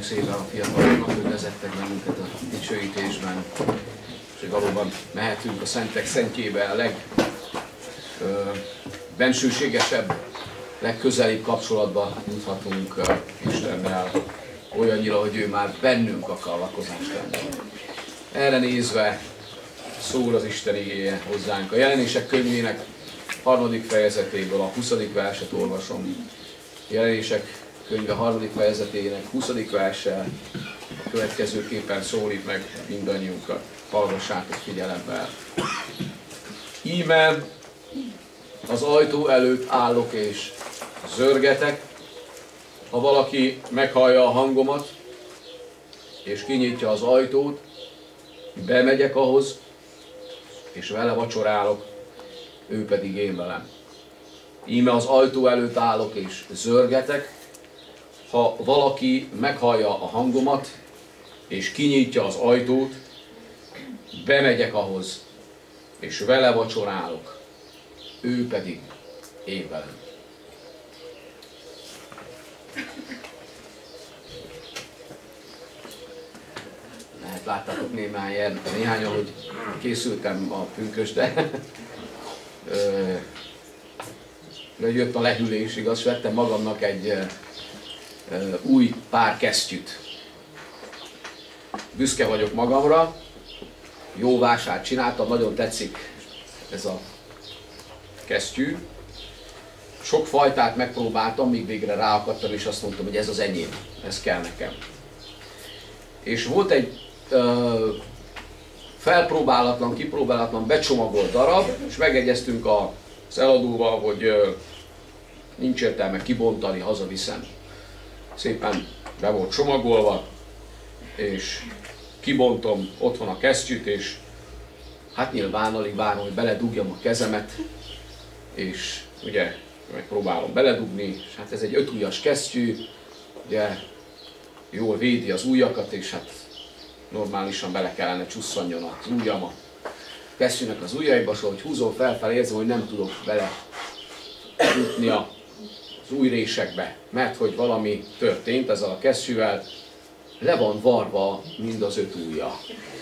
Köszönjük szépen a fiataloknak, hogy vezettek bennünket a dicsőítésben, és hogy valóban mehetünk a szentek szentjébe a legbensőségesebb, legközelibb kapcsolatba juthatunk Istennel, olyannyira, hogy ő már bennünk akar lakozást tenni. Erre nézve szól az Isten igéje hozzánk. A Jelenések könyvének 3. fejezetéből a 20. verset olvasom. A Jelenések könyve 3. fejezetének 20. verse a következőképpen szólít meg mindannyiunkat. Hallgassátok figyelemmel. Íme az ajtó előtt állok és zörgetek, ha valaki meghallja a hangomat, és kinyitja az ajtót, bemegyek ahhoz, és vele vacsorálok, ő pedig én velem. Íme az ajtó előtt állok és zörgetek, ha valaki meghallja a hangomat, és kinyitja az ajtót, bemegyek ahhoz, és vele vacsorálok, ő pedig én velem. Lehet láttátok néhányan, hogy készültem a pünkösdre. Jött a lehűlés, igaz, vettem magamnak egy új pár kesztyűt. Büszke vagyok magamra, jó vásárt csináltam, nagyon tetszik ez a kesztyű. Sok fajtát megpróbáltam, míg végre ráakadtam, és azt mondtam, hogy ez az enyém, ez kell nekem. És volt egy felpróbálatlan, kipróbálatlan, becsomagolt darab, és megegyeztünk az eladóval, hogy nincs értelme kibontani, hazaviszem. Szépen be volt csomagolva, és kibontom otthon a kesztyűt, és hát nyilván alig várom, hogy beledugjam a kezemet, és ugye megpróbálom beledugni, és hát ez egy 5 ujjas kesztyű, ugye jól védi az ujjakat, és hát normálisan bele kellene csusszanjon az ujjam a kesztyűnek az ujjaiba, szóval hogy húzom felfelé, érzem, hogy nem tudok bele jutni az ujjrésekbe, mert hogy valami történt ezzel a kesztyűvel, le van varva mind az 5 ujja.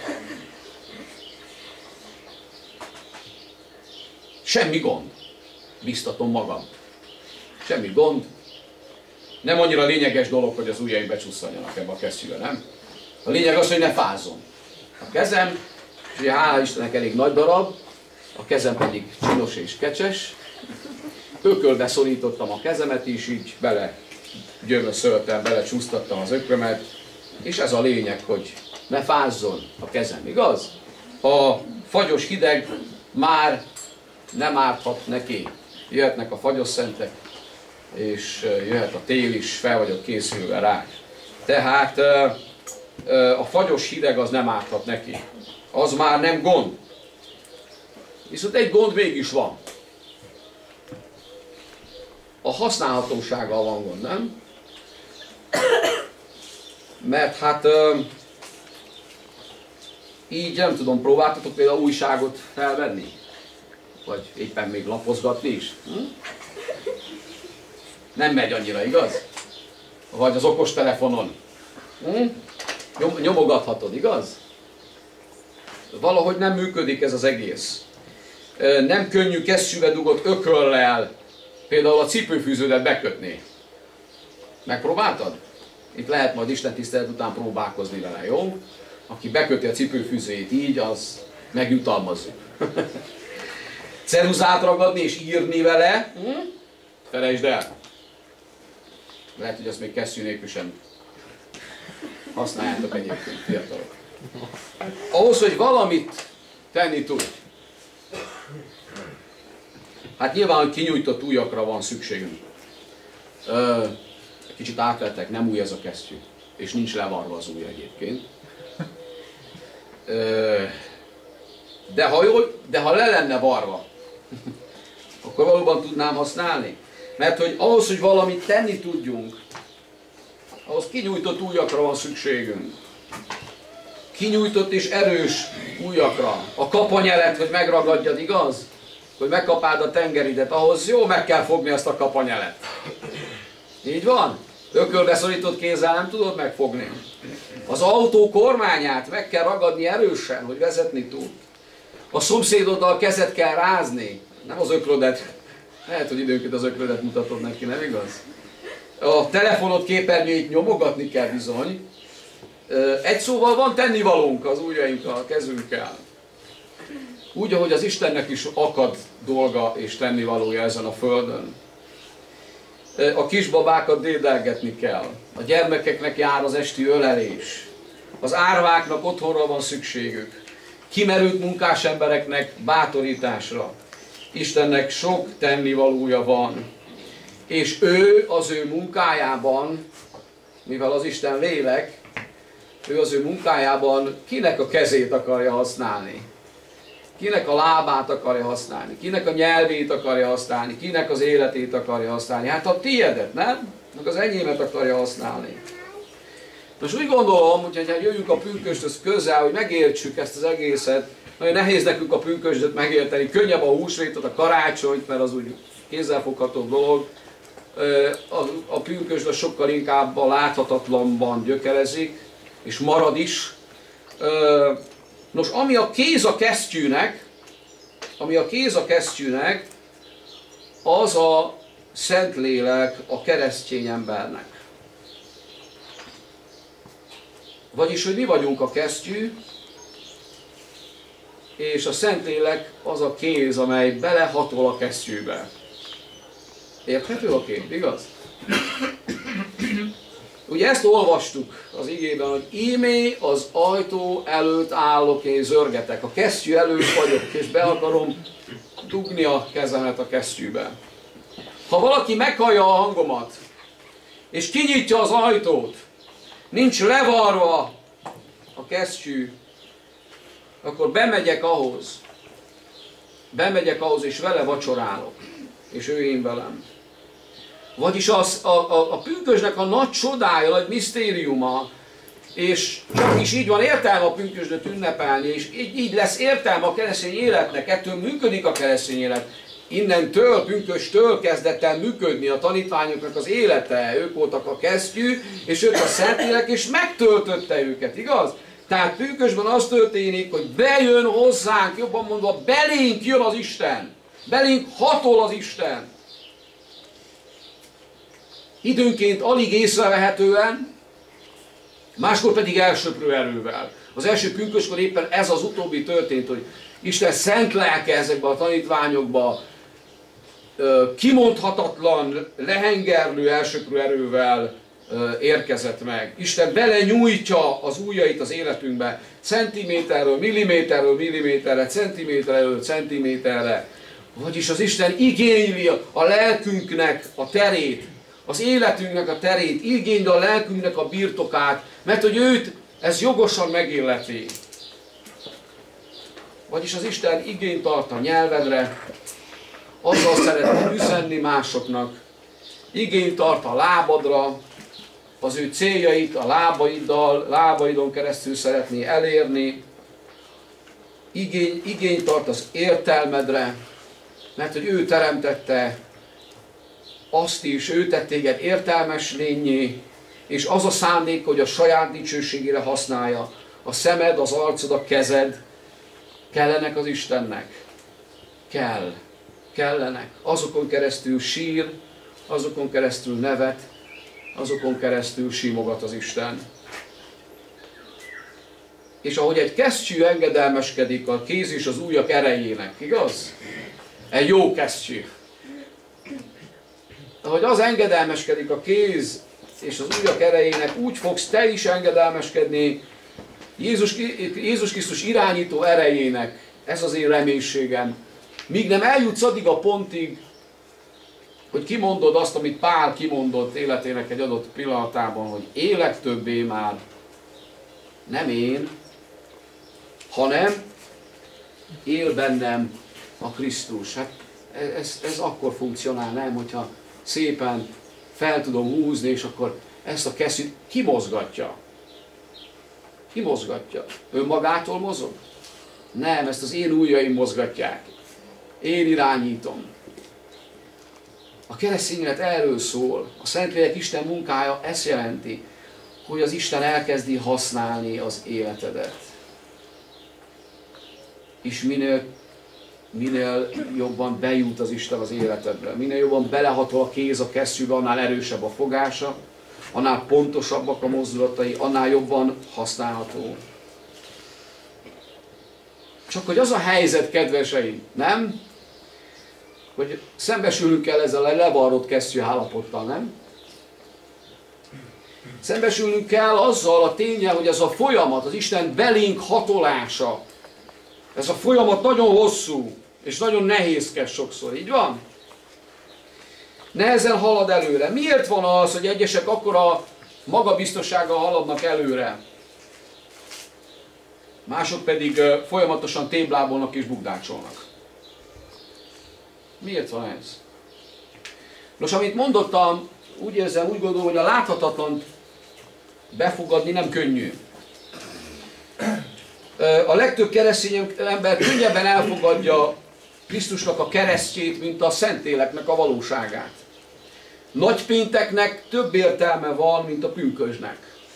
Semmi gond, biztatom magam. Semmi gond. Nem annyira lényeges dolog, hogy az ujjaim becsusszanjanak ebbe a kesztyűbe, nem? A lényeg az, hogy ne fázzon. A kezem, és ugye hála Istennek elég nagy darab, a kezem pedig csinos és kecses. Ökölbe szorítottam a kezemet is, így bele gyömöszöltem, bele csúsztattam az ökrömet, és ez a lényeg, hogy ne fázzon a kezem, igaz? A fagyos hideg már nem árthat neki. Jöhetnek a fagyos szentek, és jöhet a tél is, fel vagyok készülve rá. Tehát a fagyos hideg az nem árthat neki. Az már nem gond. Viszont egy gond mégis van. A használhatósággal van gond, nem? Mert hát így nem tudom, próbáltatok például újságot felvenni? Vagy éppen még lapozgatni is? Nem megy annyira, igaz? Vagy az okostelefonon. Nyomogathatod, igaz? Valahogy nem működik ez az egész. Nem könnyű kesztyűbe dugott ököllel például a cipőfűződet bekötni. Megpróbáltad? Itt lehet majd Isten tisztelet után próbálkozni vele, jó? Aki beköti a cipőfűzőjét így, az megjutalmazzuk. Ceruzát ragadni és írni vele, felejtsd el. Lehet, hogy azt még kesztyű nélkül sem használjátok egyébként, fiatalok. Ahhoz, hogy valamit tenni tud, hát nyilván kinyújtott ujjakra van szükségünk. Kicsit átlettek, nem új ez a kesztyű, és nincs levarva az ujj egyébként. De ha le lenne varva, akkor valóban tudnám használni. Mert hogy ahhoz, hogy valamit tenni tudjunk, ahhoz kinyújtott ujjakra van szükségünk. Kinyújtott és erős ujjakra. A kapanyelet, hogy megragadjad, igaz? Hogy megkapáld a tengeridet, ahhoz jó meg kell fogni azt a kapanyelet. Így van? Ökölbe szorított kézzel nem tudod megfogni. Az autó kormányát meg kell ragadni erősen, hogy vezetni tud. A szomszédoddal kezet kell rázni, nem az öklödet. Lehet, hogy időnként az öklödet mutatod neki, nem igaz? A telefonod képernyőit nyomogatni kell bizony. Egy szóval van tennivalónk az ujjainkkal, a kezünkkel. Úgy, ahogy az Istennek is akad dolga és tennivalója ezen a földön. A kisbabákat dédelgetni kell. A gyermekeknek jár az esti ölelés. Az árváknak otthonra van szükségük. Kimerült munkás embereknek bátorításra. Istennek sok tennivalója van. És ő az ő munkájában, mivel az Isten lélek, ő az ő munkájában kinek a kezét akarja használni? Kinek a lábát akarja használni? Kinek a nyelvét akarja használni? Kinek az életét akarja használni? Hát a tiédet, nem? Meg az enyémet akarja használni. Most úgy gondolom, hogy ha jöjjünk a pünkösdhöz közel, hogy megértsük ezt az egészet, nagyon nehéz nekünk a pünkösdöt megérteni, könnyebb a húsvétot, a karácsonyt, mert az úgy kézzelfogható dolog. A pünkösd sokkal inkább a láthatatlanban gyökerezik, és marad is. Nos, ami a kéz a kesztyűnek, az a Szentlélek a keresztény embernek. Vagyis, hogy mi vagyunk a kesztyű, és a Szentlélek az a kéz, amely belehatol a kesztyűbe. Érthető a kép, igaz? Ugye ezt olvastuk az igében, hogy ímé az ajtó előtt állok és zörgetek. A kesztyű előtt vagyok, és be akarom dugni a kezemet a kesztyűbe. Ha valaki meghallja a hangomat, és kinyitja az ajtót, nincs levarva a kesztyű, akkor bemegyek ahhoz, és vele vacsorálok, és ő én velem. Vagyis a pünkösdnek a nagy csodája, nagy misztériuma, és csak is így van értelme a pünkösdöt ünnepelni, és így lesz értelme a keresztény életnek, ettől működik a keresztény élet. Innentől, pünkösdtől kezdett el működni a tanítványoknak az élete, ők voltak a kesztyű, és ők a Szentlélek, és megtöltötte őket, igaz? Tehát pünkösdben az történik, hogy bejön hozzánk, jobban mondva, belénk jön az Isten, belénk hatol az Isten. Időnként alig észrevehetően, máskor pedig elsöprő erővel. Az első pünköskor éppen ez az utóbbi történt, hogy Isten szent lelke ezekbe a tanítványokba kimondhatatlan, lehengerlő, elsöprő erővel érkezett meg. Isten belenyújtja az ujjait az életünkbe, centiméterről, milliméterre, centiméterről, centiméterre. Vagyis az Isten igényli a lelkünknek a terét, az életünknek a terét, igényli a lelkünknek a birtokát, mert hogy őt ez jogosan megilleti. Vagyis az Isten igényt tart a nyelvedre, azzal szeretne üzenni másoknak, igényt tart a lábadra, az ő céljait a lábaidon keresztül szeretné elérni, igényt tart az értelmedre, mert hogy ő teremtette azt is, ő tett téged értelmes lényé, és az a szándék, hogy a saját dicsőségére használja. A szemed, az arcod, a kezed kellenek az Istennek. Kellenek. Azokon keresztül sír, azokon keresztül nevet, azokon keresztül simogat az Isten. És ahogy egy kesztyű engedelmeskedik a kéz és az ujjak erejének, igaz? Egy jó kesztyű. Ahogy az engedelmeskedik a kéz és az ujjak erejének, úgy fogsz te is engedelmeskedni Jézus Krisztus irányító erejének. Ez az én reménységem. Míg nem eljutsz addig a pontig, hogy kimondod azt, amit Pál kimondott életének egy adott pillanatában, hogy élek többé már nem én, hanem él bennem a Krisztus. Hát ez akkor funkcionál, nem, hogyha szépen fel tudom húzni, és akkor ezt a kesztyűt kimozgatja. Kimozgatja. Önmagától mozog? Nem, ezt az én ujjaim mozgatják. Én irányítom. A keresztény élet erről szól. A Szentlélek Isten munkája ezt jelenti, hogy az Isten elkezdi használni az életedet. És minél jobban bejut az Isten az életedbe, minél jobban belehatol a kéz a kesztyűbe, annál erősebb a fogása, annál pontosabbak a mozdulatai, annál jobban használható. Csak hogy az a helyzet, kedveseim, nem? Hogy szembesülünk kell ezzel a levarrott kesztyű állapottal, nem? Szembesülnünk kell azzal a ténnyel, hogy ez a folyamat, az Isten belénk hatolása, ez a folyamat nagyon hosszú, és nagyon nehézkes sokszor, így van? Nehezen halad előre. Miért van az, hogy egyesek akkora magabiztossággal haladnak előre? Mások pedig folyamatosan téblábolnak és bukdácsolnak. Miért van ez? Nos, amit mondottam, úgy érzem, úgy gondolom, hogy a láthatatlant befogadni nem könnyű. A legtöbb keresztény ember könnyebben elfogadja Krisztusnak a keresztjét, mint a Szentléleknek a valóságát. Nagypénteknek több értelme van, mint a pünkösdnek.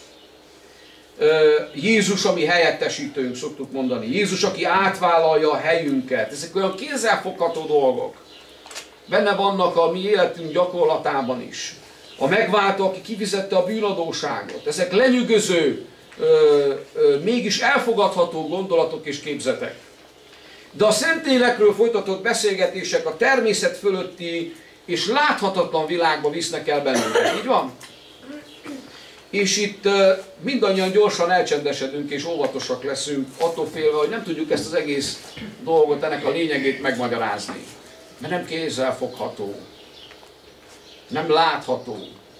Jézus, ami helyettesítőnk, szoktuk mondani. Jézus, aki átvállalja a helyünket. Ezek olyan kézzelfogható dolgok. Benne vannak a mi életünk gyakorlatában is. A megváltó, aki kifizette a bűnadóságot. Ezek lenyűgöző, mégis elfogadható gondolatok és képzetek. De a Szentlélekről folytatott beszélgetések a természet fölötti és láthatatlan világba visznek el bennünket. Így van? És itt mindannyian gyorsan elcsendesedünk és óvatosak leszünk, attól félve, hogy nem tudjuk ezt az egész dolgot, ennek a lényegét megmagyarázni. Mert nem kézzelfogható, nem látható.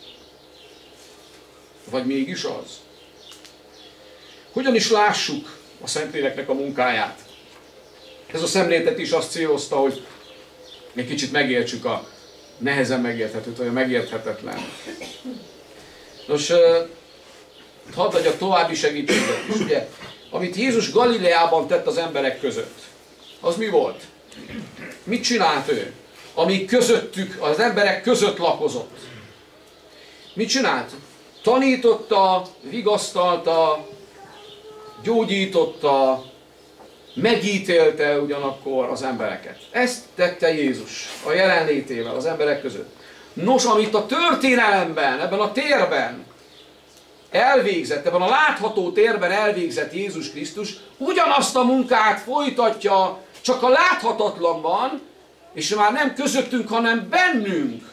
Vagy mégis az? Hogyan is lássuk a Szentléleknek a munkáját? Ez a szemlélet is azt célozta, hogy egy kicsit megértsük a nehezen megérthetőt, vagy a megérthetetlen. Nos, hadd adjak további segítséget is. Ugye, amit Jézus Galileában tett az emberek között, az mi volt? Mit csinált ő? Ami közöttük, az emberek között lakozott. Mit csinált? Tanította, vigasztalta, gyógyította, megítélte ugyanakkor az embereket. Ezt tette Jézus a jelenlétével az emberek között. Nos, amit a történelemben, ebben a térben elvégzett, ebben a látható térben elvégzett Jézus Krisztus, ugyanazt a munkát folytatja, csak a láthatatlanban, és már nem közöttünk, hanem bennünk.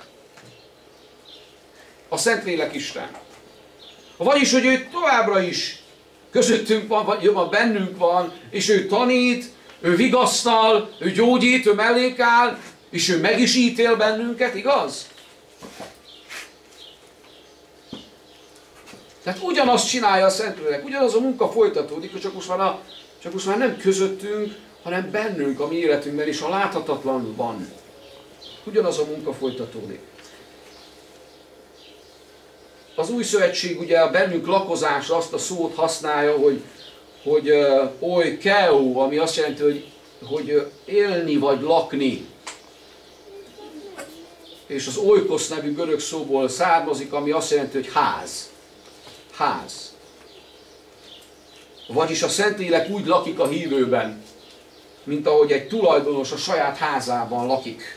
A Szentlélek Isten. Vagyis, hogy ő továbbra is közöttünk van, vagy bennünk van, és ő tanít, ő vigasztal, ő gyógyít, ő mellékáll, és ő meg is ítél bennünket, igaz? Tehát ugyanazt csinálja a Szentlélek, ugyanaz a munka folytatódik, csak most már nem közöttünk, hanem bennünk, a mi életünkben is, a láthatatlanban. Ugyanaz a munka folytatódik. Az Új Szövetség ugye a bennünk lakozásra azt a szót használja, hogy oikeu, ami azt jelenti, hogy élni vagy lakni. És az oikosz nevű görög szóból származik, ami azt jelenti, hogy ház. Ház. Vagyis a Szentlélek úgy lakik a hívőben, mint ahogy egy tulajdonos a saját házában lakik.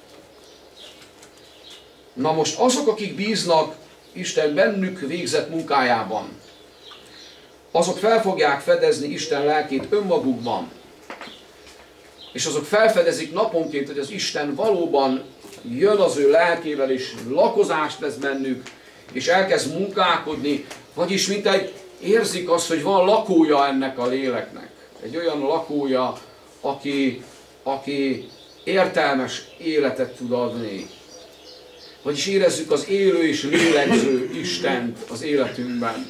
Na most azok, akik bíznak Isten bennük végzett munkájában, azok fel fogják fedezni Isten lelkét önmagukban. És azok felfedezik naponként, hogy az Isten valóban jön az ő lelkével, és lakozást tesz bennük, és elkezd munkálkodni, vagyis mint egy érzik azt, hogy van lakója ennek a léleknek. Egy olyan lakója, aki értelmes életet tud adni. Vagyis érezzük az élő és lélegző Istent az életünkben.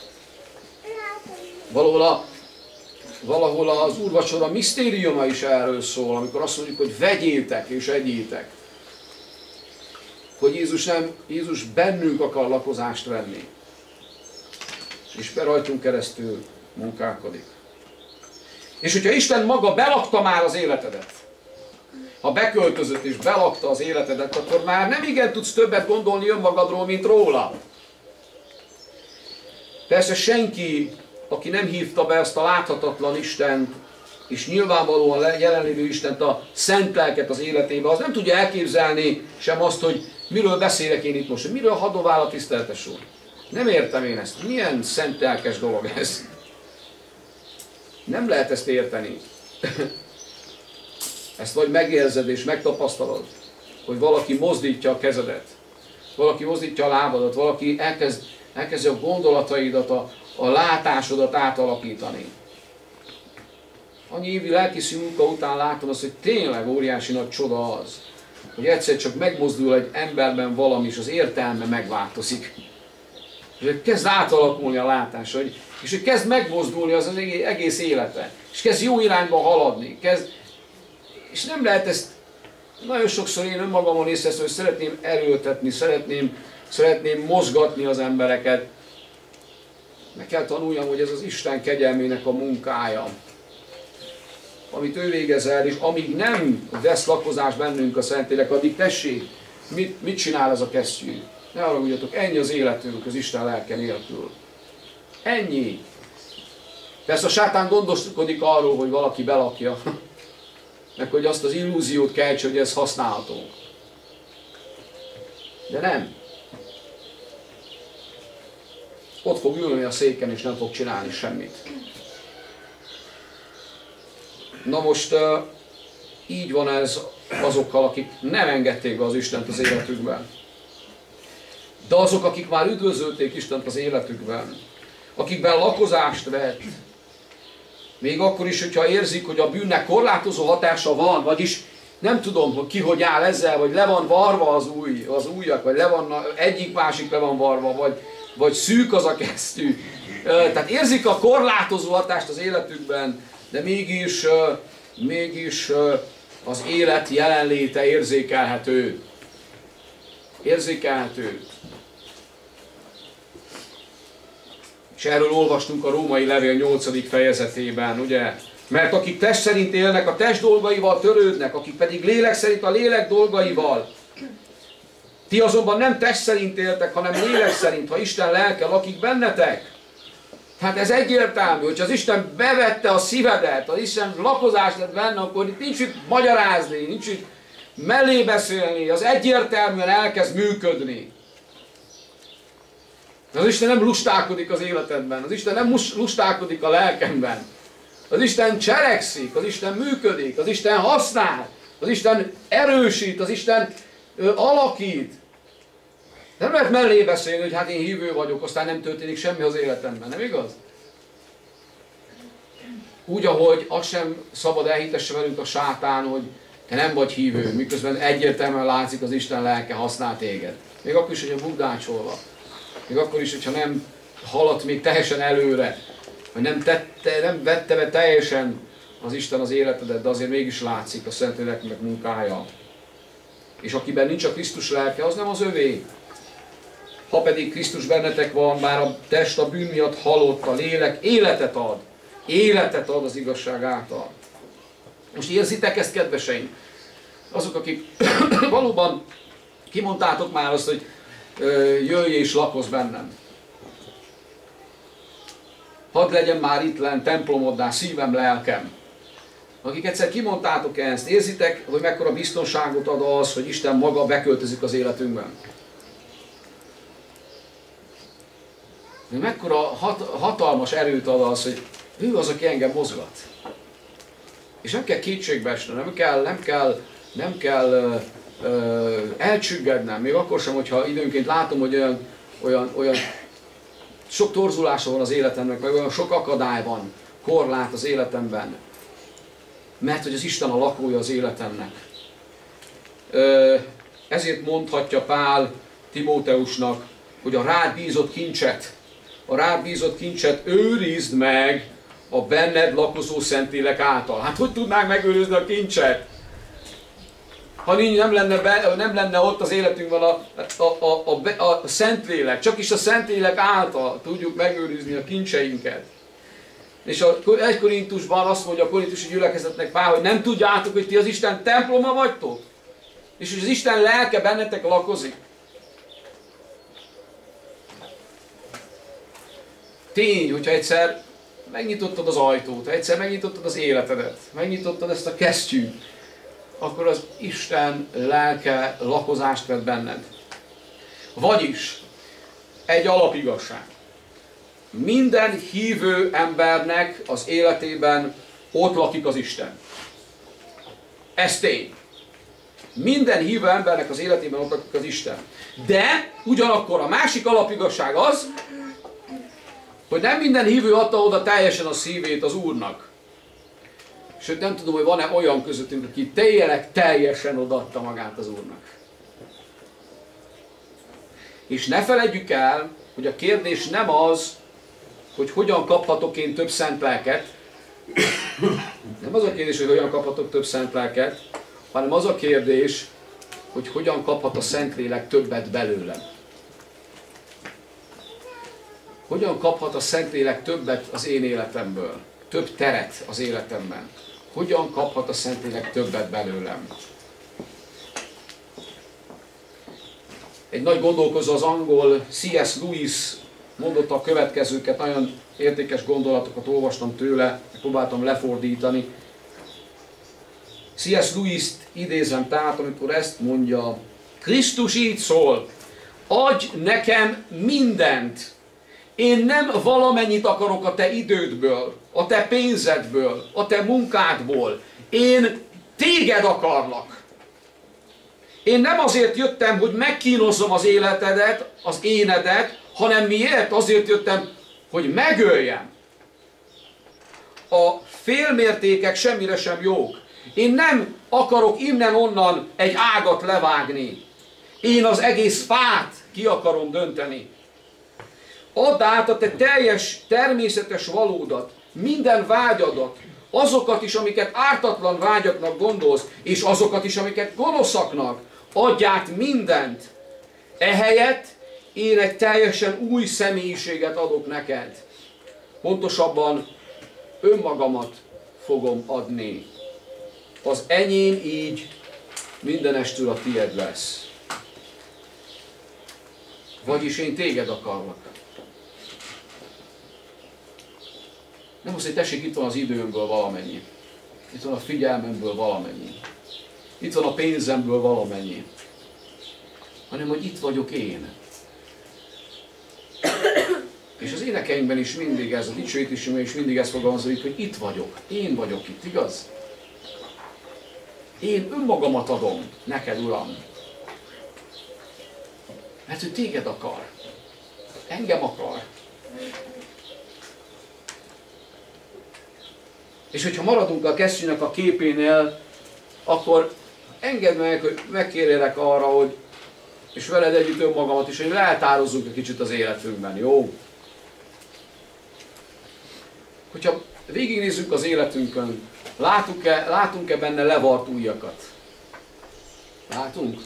Valahol az úrvacsora misztériuma is erről szól, amikor azt mondjuk, hogy vegyétek és egyétek. Hogy Jézus bennünk akar lakozást venni. És rajtunk keresztül munkálkodik. És hogyha Isten maga belakta már az életedet, ha beköltözött és belakta az életedet, akkor már nem igen tudsz többet gondolni önmagadról, mint róla. Persze senki, aki nem hívta be ezt a láthatatlan Istent, és nyilvánvalóan jelenlévő Istent, a szent lelket az életébe, az nem tudja elképzelni sem azt, hogy miről beszélek én itt most, hogy miről hadovál a tiszteletes úr. Nem értem én ezt. Milyen szent lelkes dolog ez? Nem lehet ezt érteni. Ezt vagy megérzed és megtapasztalod, hogy valaki mozdítja a kezedet, valaki mozdítja a lábadat, valaki elkezdi a gondolataidat, a látásodat átalakítani. Annyi évi lelkészi munka után látom azt, hogy tényleg óriási nagy csoda az, hogy egyszer csak megmozdul egy emberben valami, és az értelme megváltozik. És hogy kezd átalakulni a látása, és hogy kezd megmozdulni az egész élete, és kezd jó irányba haladni, és nem lehet ezt, nagyon sokszor én önmagamon észreveszem, hogy szeretném erőltetni, szeretném mozgatni az embereket. Meg kell tanuljam, hogy ez az Isten kegyelmének a munkája, amit ő végez el, és amíg nem vesz lakozást bennünk a Szentlélek, addig tessék, mit csinál ez a kesztyű? Ne haragudjatok, ennyi az életünk az Isten lelke nélkül. Ennyi. Persze a sátán gondoskodik arról, hogy valaki belakja, meg hogy azt az illúziót keltse, hogy ez használható. De nem. Ott fog ülni a széken, és nem fog csinálni semmit. Na most így van ez azokkal, akik nem engedték be az Istent az életükben. De azok, akik már üdvözölték Istent az életükben, akikben lakozást vett, még akkor is, hogyha érzik, hogy a bűnnek korlátozó hatása van, vagyis nem tudom, hogy ki hogy áll ezzel, vagy le van varva az ujjak, vagy egyik-másik le van varva, vagy szűk az a kesztyű. Tehát érzik a korlátozó hatást az életükben, de mégis az élet jelenléte érzékelhető. Érzékelhető. És erről olvastunk a Római Levél 8. fejezetében, ugye? Mert akik test szerint élnek, a test dolgaival törődnek, akik pedig lélek szerint a lélek dolgaival. Ti azonban nem test szerint éltek, hanem lélek szerint, ha Isten lelke lakik bennetek. Tehát ez egyértelmű, hogyha az Isten bevette a szívedet, az Isten lakozás lett benne, akkor itt nincs itt magyarázni, nincs itt mellé beszélni, az egyértelműen elkezd működni. Az Isten nem lustálkodik az életedben, az Isten nem lustálkodik a lelkemben. Az Isten cselekszik, az Isten működik, az Isten használ, az Isten erősít, az Isten alakít. Nem lehet mellé beszélni, hogy hát én hívő vagyok, aztán nem történik semmi az életemben, nem igaz? Úgy, ahogy azt sem szabad elhitesse velünk a sátán, hogy te nem vagy hívő, miközben egyértelműen látszik az Isten lelke használ téged. Még akkor is, hogyha bugdácsolva. Még akkor is, hogyha nem haladt még teljesen előre, vagy nem vette be teljesen az Isten az életedet, de azért mégis látszik a Szentléleknek munkája. És akiben nincs a Krisztus lelke, az nem az övé. Ha pedig Krisztus bennetek van, bár a test a bűn miatt halott, a lélek életet ad. Életet ad az igazság által. Most érzitek ezt, kedveseim? Azok, akik valóban kimondtátok már azt, hogy jöjj és lakozz bennem. Hadd legyen már itt lenn templomoddá szívem, lelkem. Akik egyszer kimondtátok ezt, érzitek, hogy mekkora biztonságot ad az, hogy Isten maga beköltözik az életünkben. Mekkora hatalmas erőt ad az, hogy ő az, aki engem mozgat. És nem kell kétségbe esnem, nem kell elcsüggednem, még akkor sem, hogyha időnként látom, hogy olyan sok torzulása van az életemnek, meg olyan sok akadály van, korlát az életemben. Mert hogy az Isten a lakója az életemnek. Ezért mondhatja Pál Timóteusnak, hogy a rád bízott kincset őrizd meg a benned lakozó Szentlélek által. Hát hogy tudnánk megőrizni a kincset? Ha nem lenne ott az életünkben a Szentlélek, csak is a Szentlélek által tudjuk megőrizni a kincseinket. És a 1 Korintusban azt mondja a korintusi gyülekezetnek Pál, hogy nem tudjátok, hogy ti az Isten temploma vagytok? És hogy az Isten lelke bennetek lakozik. Tény, hogyha egyszer megnyitottad az ajtót, egyszer megnyitottad az életedet, megnyitottad ezt a kesztyűt, akkor az Isten lelke lakozást vett benned. Vagyis egy alapigazság. Minden hívő embernek az életében ott lakik az Isten. Ez tény. Minden hívő embernek az életében ott lakik az Isten. De ugyanakkor a másik alapigazság az, hogy nem minden hívő adta oda teljesen a szívét az Úrnak. Sőt, nem tudom, hogy van-e olyan közöttünk, aki tényleg teljesen odaadta magát az Úrnak. És ne feledjük el, hogy a kérdés nem az, hogy hogyan kaphatok én több szent lelket. Nem az a kérdés, hogy hogyan kaphatok több szent lelket, hanem az a kérdés, hogy hogyan kaphat a Szentlélek többet belőlem. Hogyan kaphat a Szentlélek többet az én életemből, több teret az életemben. Hogyan kaphat a Szentlélek többet belőlem. Egy nagy gondolkozó, az angol C.S. Lewis mondotta a következőket, nagyon értékes gondolatokat olvastam tőle, próbáltam lefordítani. C.S. Lewist idézem tehát, amikor ezt mondja: Krisztus így szól, adj nekem mindent. Én nem valamennyit akarok a te idődből, a te pénzedből, a te munkádból. Én téged akarlak. Én nem azért jöttem, hogy megkínozzam az életedet, az énedet, hanem miért? Azért jöttem, hogy megöljem. A félmértékek semmire sem jók. Én nem akarok innen-onnan egy ágat levágni. Én az egész fát ki akarom dönteni. Add át a te teljes, természetes valódat, minden vágyadat, azokat is, amiket ártatlan vágyaknak gondolsz, és azokat is, amiket gonoszaknak. Adj át mindent. Ehelyett én egy teljesen új személyiséget adok neked. Pontosabban önmagamat fogom adni. Az enyém így mindenestül a tied lesz. Vagyis én téged akarlak. Nem azt, hogy tessék, itt van az időmből valamennyi. Itt van a figyelmemből valamennyi. Itt van a pénzemből valamennyi. Hanem, hogy itt vagyok én. És az énekeinkben is mindig ez, a dicsőítésünkben is mindig ez fogalmazódik, hogy itt vagyok. Én vagyok itt, igaz? Én önmagamat adom neked, Uram. Mert ő téged akar. Engem akar. És hogyha maradunk a kesztyűnek a képénél, akkor engedd meg, hogy megkérjelek arra, hogy, és veled együtt önmagamat is, hogy leltározzunk egy kicsit az életünkben, jó? Hogyha végignézzük az életünkön, látunk-e benne levart ujjakat? Látunk?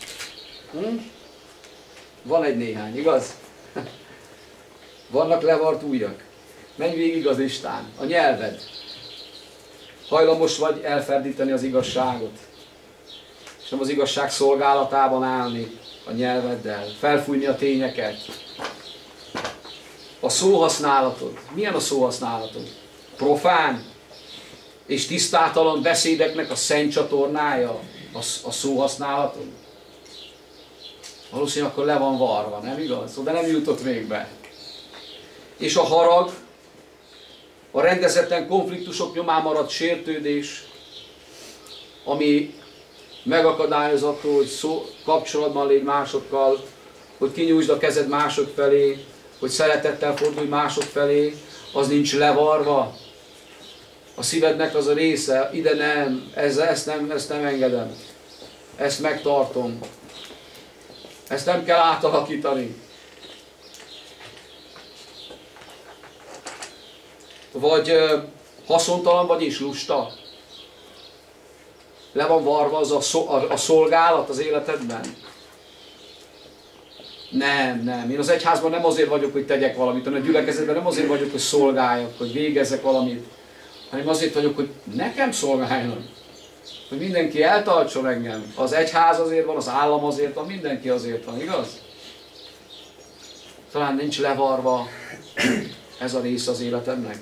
Van egy néhány, igaz? Vannak levart ujjak? Menj végig az listán. A nyelved. Hajlamos vagy elferdíteni az igazságot. És nem az igazság szolgálatában állni a nyelveddel. Felfújni a tényeket. A szóhasználatod. Milyen a szóhasználatod? Profán és tisztátalan beszédeknek a szent csatornája a szóhasználatod? Valószínűleg akkor le van varva, nem igaz? De nem jutott még be. És a harag, a rendezetlen konfliktusok nyomán maradt sértődés, ami megakadályoz attól, hogy kapcsolatban légy másokkal, hogy kinyújtsd a kezed mások felé, hogy szeretettel fordulj mások felé, az nincs levarva. A szívednek az a része, ide nem, ezt nem engedem. Ezt megtartom. Ezt nem kell átalakítani. Vagy haszontalan vagy és lusta. Le van varva az a szolgálat az életedben. Nem. Én az egyházban nem azért vagyok, hogy tegyek valamit, hanem a gyülekezetben nem azért vagyok, hogy szolgáljak, hogy végezzek valamit, hanem azért vagyok, hogy nekem szolgáljon. Hogy mindenki eltartson engem. Az egyház azért van, az állam azért van, mindenki azért van, igaz? Talán nincs levarva ez a rész az életemnek.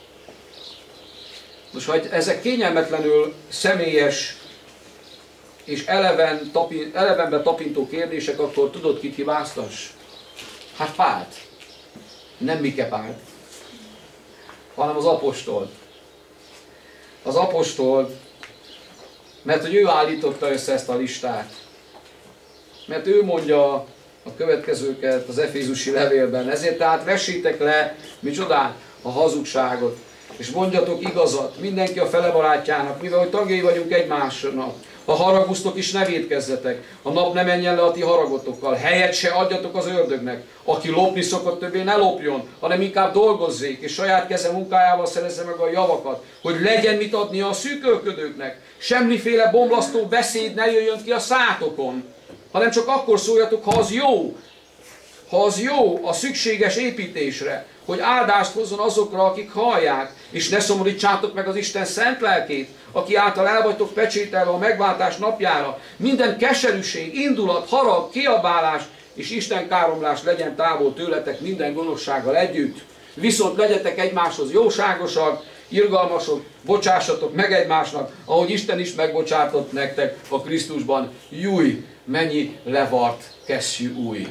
Most, ha ezek kényelmetlenül személyes és elevenbe tapintó kérdések, akkor tudod, kit hibáztass? Hát Pált. Nem Mike Pált, hanem az apostolt. Az apostolt, mert hogy ő állította össze ezt a listát. Mert ő mondja a következőket az Efézusi levélben. Ezért tehát vessétek le, micsodát, a hazugságot, és mondjatok igazat mindenki a fele barátjának, mivel hogy tagjai vagyunk egymásnak. Ha haragusztok is, ne vétkezzetek. A nap ne menjen le a ti haragotokkal. Helyet se adjatok az ördögnek. Aki lopni szokott, többé ne lopjon, hanem inkább dolgozzék, és saját keze munkájával szerezze meg a javakat, hogy legyen mit adnia a szűkölködőknek. Semmiféle bomlasztó beszéd ne jöjjön ki a szátokon, hanem csak akkor szóljatok, ha az jó. Ha az jó a szükséges építésre, hogy áldást hozzon azokra, akik hallják, és ne szomorítsátok meg az Isten szent lelkét, aki által el vagytok pecsételve a megváltás napjára. Minden keserűség, indulat, harag, kiabálás és Isten káromlás legyen távol tőletek minden gonoszsággal együtt. Viszont legyetek egymáshoz jóságosak, irgalmasok, bocsássatok meg egymásnak, ahogy Isten is megbocsátott nektek a Krisztusban. Júj, mennyi levart kesztyű új!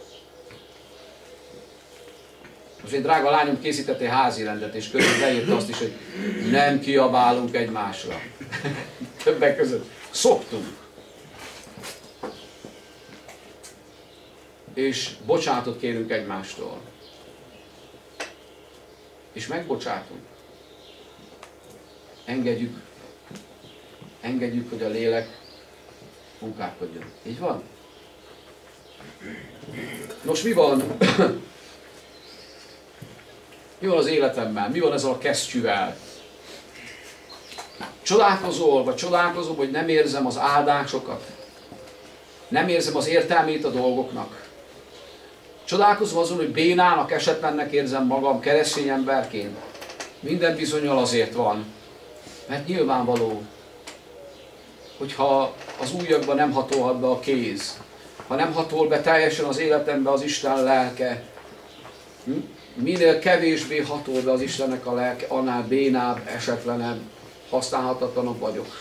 Most egy drága lányom készített egy házirendet, és közben leírta azt is, hogy nem kiabálunk egymásra. Többek között szoktunk. És bocsánatot kérünk egymástól. És megbocsátunk. Engedjük, hogy a lélek munkálkodjon. Így van? Nos, mi van? Mi van az életemben? Mi van ezzel a kesztyűvel? Csodálkozol, vagy csodálkozom, hogy nem érzem az áldásokat? Nem érzem az értelmét a dolgoknak? Csodálkozom azon, hogy bénának, esetlennek érzem magam keresztény emberként? Minden bizonnyal azért van, mert nyilvánvaló, hogyha az újakban nem hatolhat be a kéz, ha nem hatol be teljesen az életembe az Isten lelke, minél kevésbé hatol be az Istennek a lelke, annál bénább, esetlenebb, használhatatlanabb vagyok.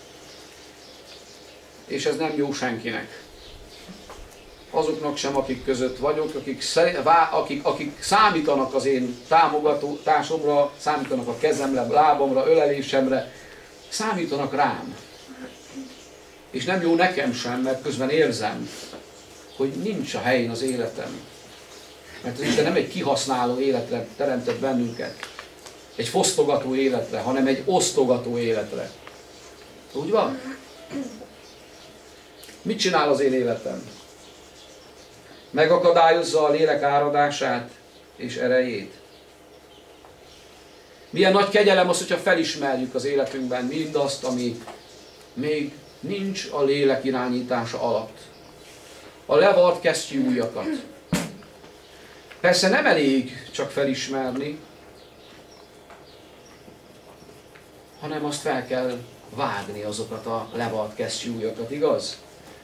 És ez nem jó senkinek. Azoknak sem, akik között vagyok, akik számítanak az én támogatásomra, számítanak a kezemre, lábamra, ölelésemre, számítanak rám. És nem jó nekem sem, mert közben érzem, hogy nincs a helyén az életem. Mert az Isten nem egy kihasználó életre teremtett bennünket, egy fosztogató életre, hanem egy osztogató életre. Úgy van? Mit csinál az én életem? Megakadályozza a lélek áradását és erejét. Milyen nagy kegyelem az, hogyha felismerjük az életünkben mindazt, ami még nincs a lélek irányítása alatt. A levart kesztyű ujjakat. Persze nem elég csak felismerni, hanem azt fel kell vágni, azokat a levart kesztyű ujjakat, igaz?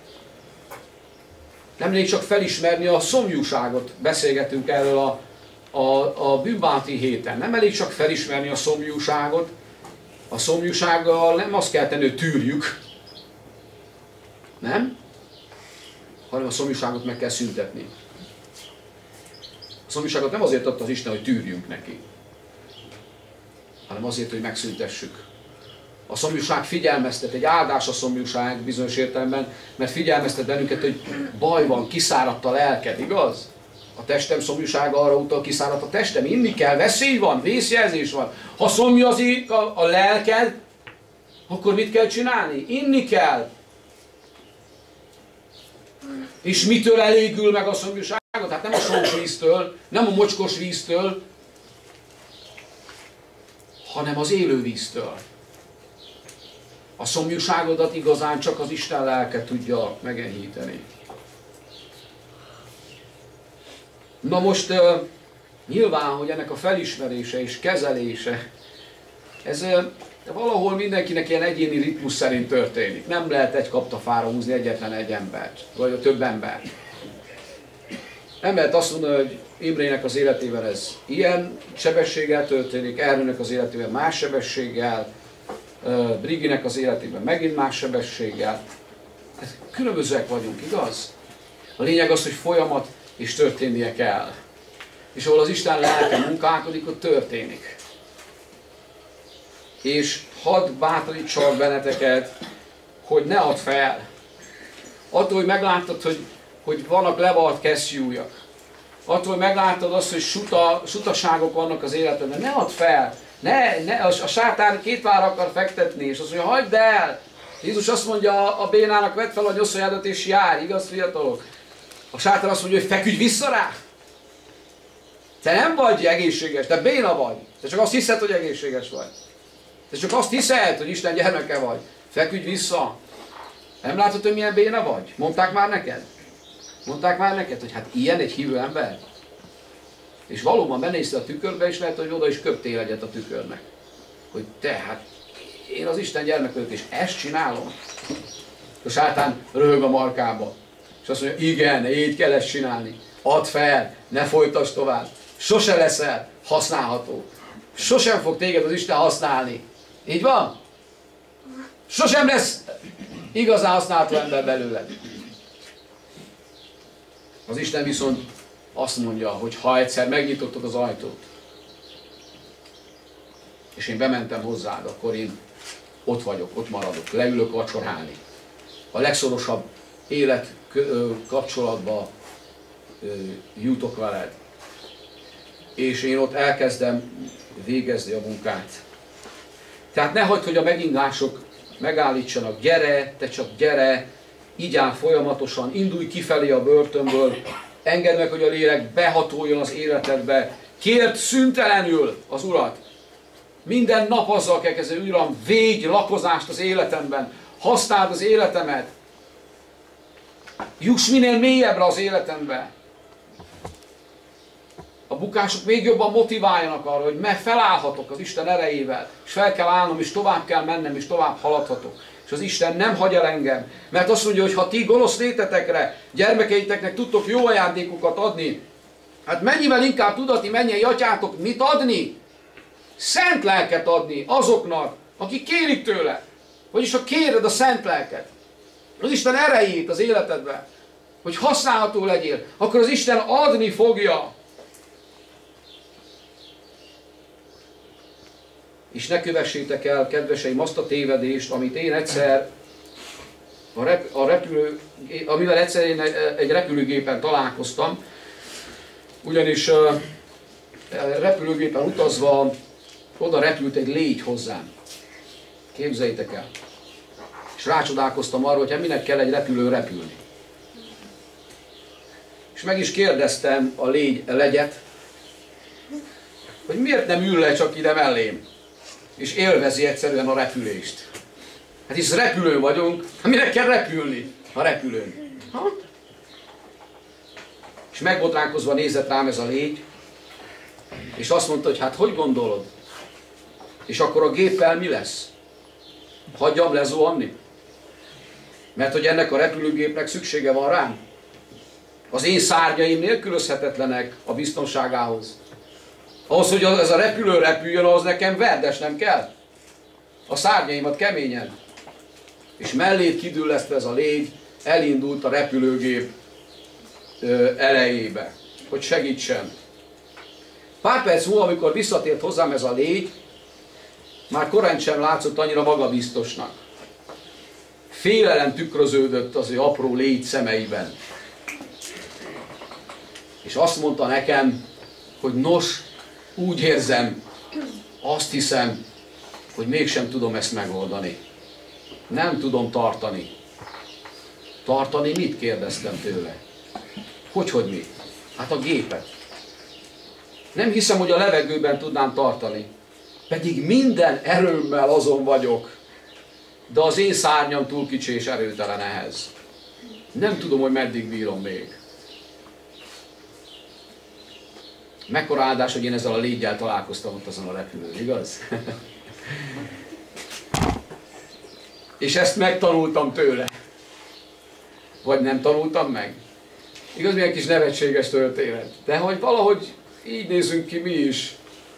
Nem elég csak felismerni a szomjúságot, beszélgetünk erről a bűnbánti héten. Nem elég csak felismerni a szomjúságot, a szomjúsággal nem azt kell tenni, hogy tűrjük, nem? Hanem a szomjúságot meg kell szüntetni. A szomjúságot nem azért adta az Isten, hogy tűrjünk neki, hanem azért, hogy megszüntessük. A szomjúság figyelmeztet, egy áldás a szomjúság bizonyos értelemben, mert figyelmeztet bennünket, hogy baj van, kiszáradt a lelked, igaz? A testem szomjúsága arra utal, kiszáradt a testem, inni kell, veszély van, vészjelzés van. Ha szomjazik a lelked, akkor mit kell csinálni? Inni kell. És mitől elégül meg a szomjúságot? Hát nem a sós víztől, nem a mocskos víztől, hanem az élő víztől. A szomjúságodat igazán csak az Isten lelke tudja megenyhíteni. Na most nyilván, hogy ennek a felismerése és kezelése, ez valahol mindenkinek ilyen egyéni ritmus szerint történik. Nem lehet egy kaptafára húzni egyetlen egy embert, vagy a több embert. Nem lehet azt mondani, hogy Imrének az életében ez ilyen sebességgel történik, Ernőnek az életében más sebességgel, Briginek az életében megint más sebességgel. Különbözőek vagyunk, igaz? A lényeg az, hogy folyamat és történnie kell. És ahol az Isten lelke munkálkodik, ott történik. És hadd bátorítsalak benneteket, hogy ne add fel. Attól, hogy megláttad, hogy vannak levalt kesztyűjak. Attól, hogy megláttad azt, hogy sutaságok vannak az életedben. Ne add fel. A sátán két vára akar fektetni, és azt mondja, hagyd el. Jézus azt mondja a bénának, vedd fel a nyoszójádat és járj, igaz, fiatalok? A sátán azt mondja, hogy feküdj vissza rá. Te nem vagy egészséges, te béna vagy. Te csak azt hiszed, hogy egészséges vagy. Te csak azt hiszed, hogy Isten gyermeke vagy. Feküdj vissza. Nem látod, hogy milyen béna vagy? Mondták már neked? Mondták már neked, hogy hát ilyen egy hívő ember? És valóban benéztél a tükörbe, és lehet, hogy oda is köptél egyet a tükörnek. Hogy te, hát én az Isten gyermek vagyok, és ezt csinálom. A sátán röhög a markába. És azt mondja, igen, így kell ezt csinálni. Add fel, ne folytasd tovább. Sose leszel használható. Sosem fog téged az Isten használni. Így van? Sosem lesz igazán használható ember belőled. Az Isten viszont azt mondja, hogy ha egyszer megnyitottad az ajtót, és én bementem hozzád, akkor én ott vagyok, ott maradok, leülök vacsorálni. A legszorosabb élet kapcsolatba jutok veled. És én ott elkezdem végezni a munkát. Tehát ne hagyd, hogy a megingások megállítsanak. Gyere, te csak gyere, így áll folyamatosan, indulj kifelé a börtönből, engedd meg, hogy a lélek behatoljon az életedbe. Kérd szüntelenül az Urat. Minden nap azzal kell kezdeni, Uram, védj lakozást az életemben, használd az életemet. Juss minél mélyebbre az életembe. A bukások még jobban motiváljanak arra, hogy felállhatok az Isten erejével, és fel kell állnom, és tovább kell mennem, és tovább haladhatok. És az Isten nem hagy el engem, mert azt mondja, hogy ha ti gonosz létetekre, gyermekeiteknek tudtok jó ajándékokat adni, hát mennyivel inkább tudati mennyei atyátok mit adni? Szent lelket adni azoknak, akik kérik tőle. Vagyis ha kéred a szent lelket, az Isten erejét az életedbe, hogy használható legyél, akkor az Isten adni fogja. És ne kövessétek el, kedveseim, azt a tévedést, amit én egyszer, amivel egyszer én egy repülőgépen találkoztam, ugyanis repülőgépen utazva oda repült egy légy hozzám. Képzeljétek el. És rácsodálkoztam arra, hogy minek kell egy repülő repülni. És meg is kérdeztem a legyet, hogy miért nem ül le csak ide mellém, és élvezi egyszerűen a repülést. Hát hisz repülőn vagyunk, minek kell repülni a repülőn? Ha? És megbotránkozva nézett rám ez a légy, és azt mondta, hogy hát hogy gondolod? És akkor a géppel mi lesz? Hagyjam lezuhanni? Mert hogy ennek a repülőgépnek szüksége van rám. Az én szárnyaim nélkülözhetetlenek a biztonságához. Ahhoz, hogy ez a repülő repüljön, ahhoz nekem verdes nem kell. A szárnyaimat keményen. És mellét kidüllesztve ez a légy, elindult a repülőgép elejébe, hogy segítsen. Pár perc múlva, amikor visszatért hozzám ez a légy, már korán sem látszott annyira magabiztosnak. Félelem tükröződött az ő apró légy szemeiben. És azt mondta nekem, hogy nos, úgy érzem, azt hiszem, hogy mégsem tudom ezt megoldani. Nem tudom tartani. Tartani mit? Kérdeztem tőle. Hogy mit? Hát a gépet. Nem hiszem, hogy a levegőben tudnám tartani. Pedig minden erőmmel azon vagyok. De az én szárnyam túl kicsi és erőtelen ehhez. Nem tudom, hogy meddig bírom még. Mekkora áldás, hogy én ezzel a légyel találkoztam ott azon a repülőn, igaz? És ezt megtanultam tőle. Vagy nem tanultam meg? Igaz, milyen kis nevetséges történet. De hogy valahogy így nézünk ki mi is.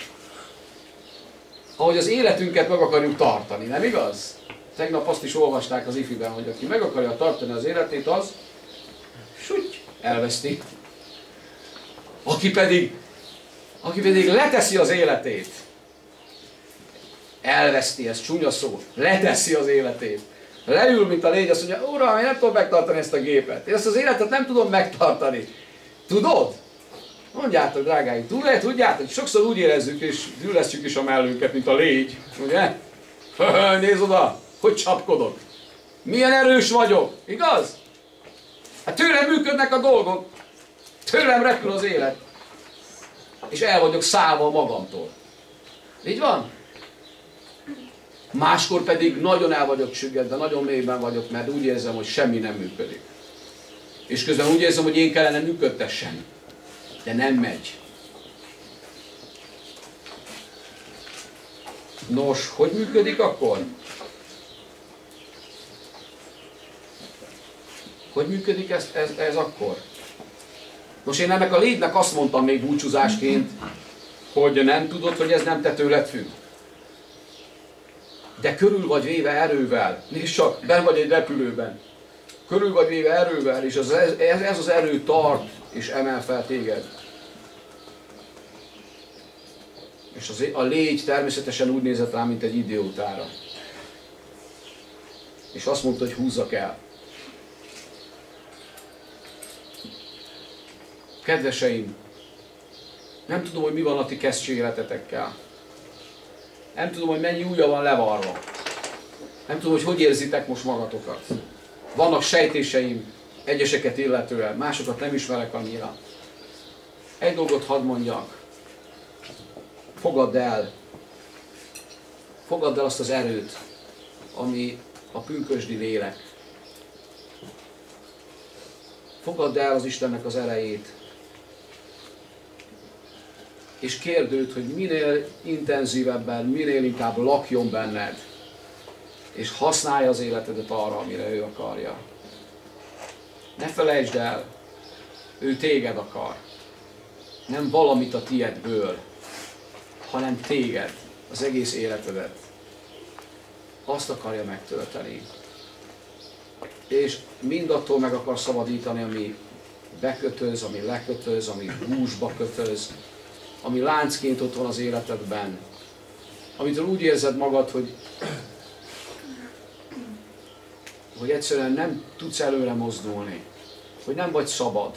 Ahogy az életünket meg akarjuk tartani, nem igaz? Tegnap azt is olvasták az ifiben, hogy aki meg akarja tartani az életét, az súgy, elveszti. Aki pedig leteszi az életét, elveszti, ez csúnya szó, leteszi az életét. Leül, mint a légy, azt mondja, uram, én nem tudom megtartani ezt a gépet. Én ezt az életet nem tudom megtartani. Tudod? Mondjátok, drágáim, tudjátok, sokszor úgy érezzük, és gyűlesztjük is a mellünket, mint a légy. Ugye? Nézd oda, hogy csapkodok. Milyen erős vagyok, igaz? Hát tőlem működnek a dolgok. Tőlem repül az élet. És el vagyok szállva magamtól. Így van? Máskor pedig nagyon el vagyok csüggedve, nagyon mélyben vagyok, mert úgy érzem, hogy semmi nem működik. És közben úgy érzem, hogy én kellene működtessen. De nem megy. Nos, hogy működik akkor? Hogy működik ez akkor? Nos, én ennek a légynek azt mondtam még búcsúzásként, hogy nem tudod, hogy ez nem te tőled függ. De körül vagy véve erővel. Nézd csak, benn vagy egy repülőben. Körül vagy véve erővel, és ez az erő tart és emel fel téged. És a légy természetesen úgy nézett rá, mint egy idiótára. És azt mondta, hogy húzzak el. Kedveseim, nem tudom, hogy mi van a ti kesztyű életetekkel. Nem tudom, hogy mennyi ujja van levarva. Nem tudom, hogy érzitek most magatokat. Vannak sejtéseim egyeseket illetően, másokat nem ismerek annyira. Egy dolgot hadd mondjak. Fogadd el azt az erőt, ami a pünkösdi lélek. Fogadd el az Istennek az erejét. És kérd őt, hogy minél intenzívebben, minél inkább lakjon benned. És használja az életedet arra, amire ő akarja. Ne felejtsd el, ő téged akar. Nem valamit a tiedből, hanem téged, az egész életedet. Azt akarja megtölteni. És mindattól meg akar szabadítani, ami bekötöz, ami lekötöz, ami gúzsba kötöz, ami láncként ott van az életedben. Amitől úgy érzed magad, hogy egyszerűen nem tudsz előre mozdulni. Hogy nem vagy szabad.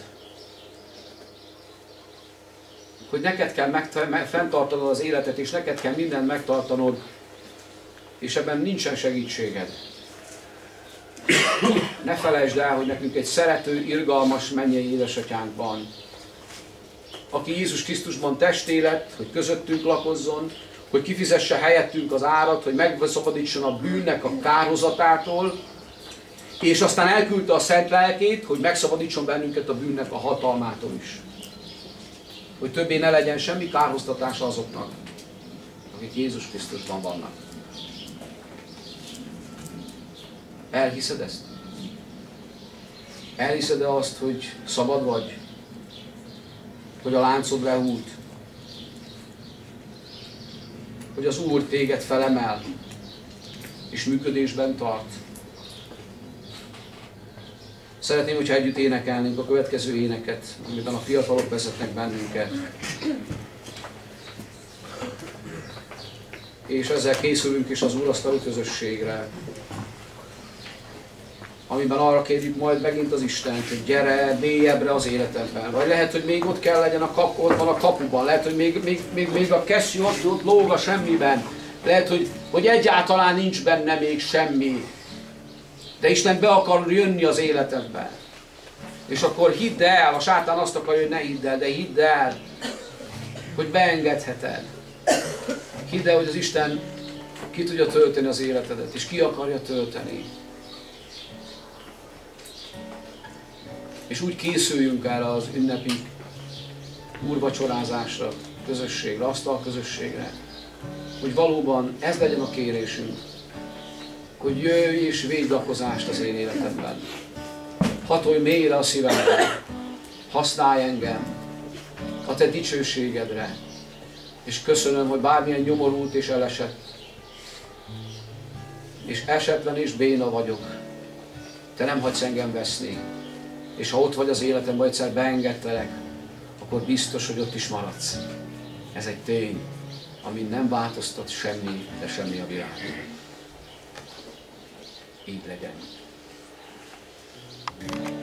Hogy neked kell fenntartanod az életet, és neked kell mindent megtartanod, és ebben nincsen segítséged. Ne felejtsd el, hogy nekünk egy szerető, irgalmas mennyei édesatyánk van, aki Jézus Krisztusban testé lett, hogy közöttünk lakozzon, hogy kifizesse helyettünk az árat, hogy megszabadítson a bűnnek a kárhozatától, és aztán elküldte a Szent Lelkét, hogy megszabadítson bennünket a bűnnek a hatalmától is. Hogy többé ne legyen semmi kárhoztatása azoknak, akik Jézus Krisztusban vannak. Elhiszed ezt? Elhiszed-e azt, hogy szabad vagy? Hogy a láncod lehúlt? Hogy az Úr téged felemel, és működésben tart? Szeretném, hogyha együtt énekelnénk a következő éneket, amiben a fiatalok vezetnek bennünket. És ezzel készülünk is az úrasztali közösségre, amiben arra kérjük majd megint az Istent, hogy gyere mélyebbre az életedben. Vagy lehet, hogy még ott kell legyen ott van a kapuban, lehet, hogy még a kesztyű ott lóg a semmiben. Lehet, hogy egyáltalán nincs benne még semmi. De Isten be akar jönni az életedbe. És akkor hidd el, a sátán azt akarja, hogy ne hidd el, de hidd el, hogy beengedheted. Hidd el, hogy az Isten ki tudja tölteni az életedet, és ki akarja tölteni. És úgy készüljünk erre az ünnepi úrvacsorázásra, közösségre, asztalközösségre, hogy valóban ez legyen a kérésünk, hogy jöjj és védj lakozást az én életemben. Hatolj mélyre a szívembe, használj engem a te dicsőségedre, és köszönöm, hogy bármilyen nyomorult és elesett, és esetlen és béna vagyok, te nem hagysz engem veszni, és ha ott vagy az életemben, egyszer beengedtelek, akkor biztos, hogy ott is maradsz. Ez egy tény, ami nem változtat semmi, de semmi a világon. Így legyen.